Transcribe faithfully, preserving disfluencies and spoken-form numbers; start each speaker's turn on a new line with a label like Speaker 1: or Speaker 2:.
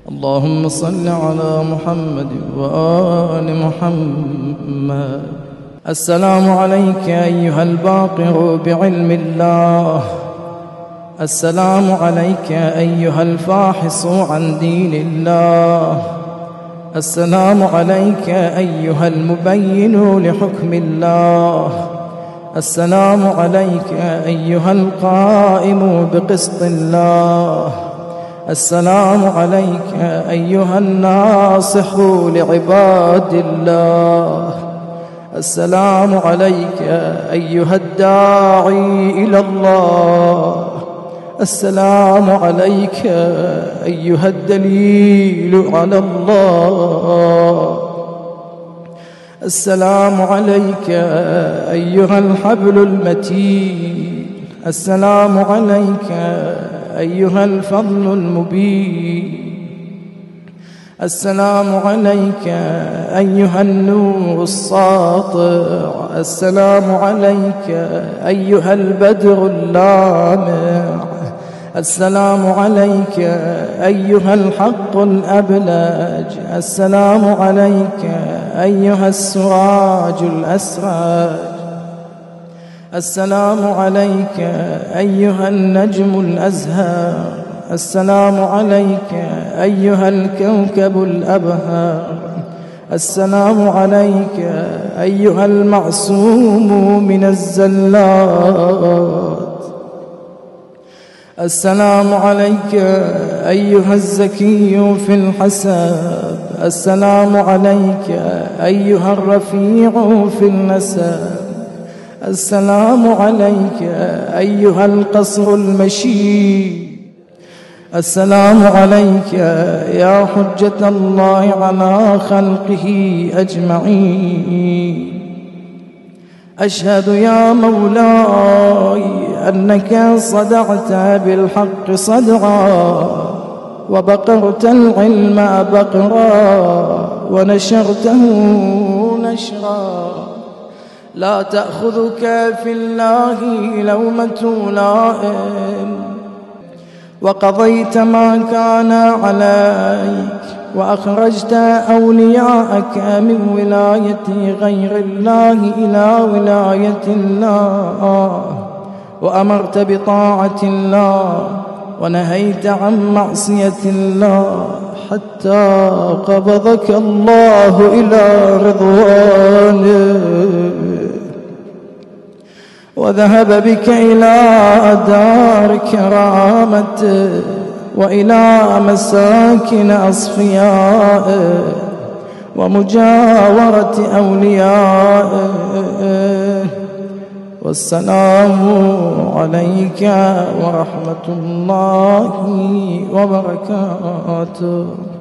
Speaker 1: اللهم صل على محمد وآل محمد. السلام عليك أيها الباقر بعلم الله. السلام عليك أيها الفاحص عن دين الله. السلام عليك أيها المبين لحكم الله. السلام عليك أيها القائم بقسط الله. السلام عليك أيها الناصح لعباد الله. السلام عليك أيها الداعي إلى الله. السلام عليك أيها الدليل على الله. السلام عليك أيها الحبل المتين. السلام عليك أيها الفضل المبين. السلام عليك أيها النور الساطع. السلام عليك أيها البدر اللامع. السلام عليك أيها الحق الأبلج. السلام عليك أيها السراج الأسراج. السلام عليك أيها النجم الأزهر. السلام عليك أيها الكوكب الأبهر. السلام عليك أيها المعصوم من الزلات. السلام عليك أيها الزكي في الحساب. السلام عليك أيها الرفيع في النسب. السلام عليك أيها القصر المشيد. السلام عليك يا حجة الله على خلقه أجمعين. أشهد يا مولاي أنك صدعت بالحق صدعا، وبقرت العلم بقرا، ونشرته نشرا. لا تأخذك في الله لومة لائم، وقضيت ما كان عليك، وأخرجت أولياءك من ولاية غير الله إلى ولاية الله، وأمرت بطاعة الله ونهيت عن معصية الله، حتى قبضك الله إلى رضوانه، وذهب بك إلى دار كرامته، وإلى مساكن أصفيائه، ومجاورة أوليائه. والسلام عليك ورحمة الله وبركاته.